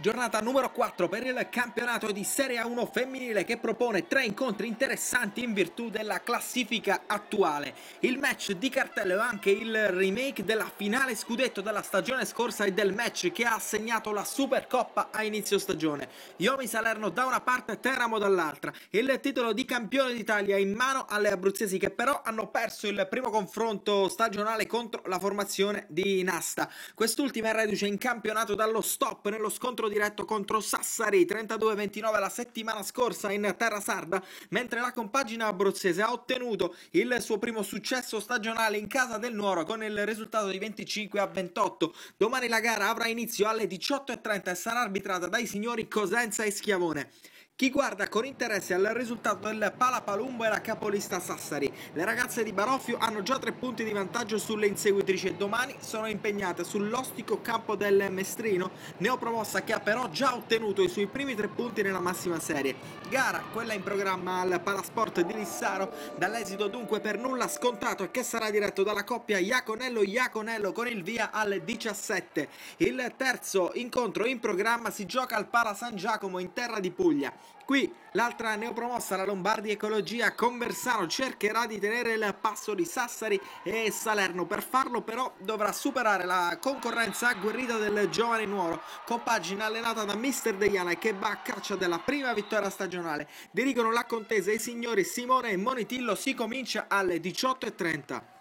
Giornata numero 4 per il campionato di Serie A1 femminile che propone 3 incontri interessanti in virtù della classifica attuale. Il match di cartello è anche il remake della finale scudetto della stagione scorsa e del match che ha assegnato la Supercoppa a inizio stagione. Iomi Salerno da una parte e Teramo dall'altra. Il titolo di campione d'Italia in mano alle abruzzesi che però hanno perso il primo confronto stagionale contro la formazione di Nasta. Quest'ultima è reduce in campionato dallo stop nello scontro diretto contro Sassari 32-29 la settimana scorsa in terra sarda, mentre la compagine abruzzese ha ottenuto il suo primo successo stagionale in casa del Nuoro con il risultato di 25-28. Domani la gara avrà inizio alle 18:30 e sarà arbitrata dai signori Cosenza e Schiavone. Chi guarda con interesse al risultato del Palapalumbo è la capolista Sassari. Le ragazze di Baroffio hanno già 3 punti di vantaggio sulle inseguitrici e domani sono impegnate sull'ostico campo del Mestrino, neopromossa che ha però già ottenuto i suoi primi 3 punti nella massima serie. Gara, quella in programma al Palasport di Lissaro, dall'esito dunque per nulla scontato e che sarà diretto dalla coppia Iaconello-Iaconello con il via alle 17. Il terzo incontro in programma si gioca al Pala San Giacomo in terra di Puglia. Qui l'altra neopromossa, la Lombardi Ecologia Conversano, cercherà di tenere il passo di Sassari e Salerno. Per farlo però dovrà superare la concorrenza agguerrita del giovane Nuoro, compagine allenata da Mister Deiana e che va a caccia della prima vittoria stagionale. Dirigono la contesa i signori Simone e Monitillo. Si comincia alle 18:30.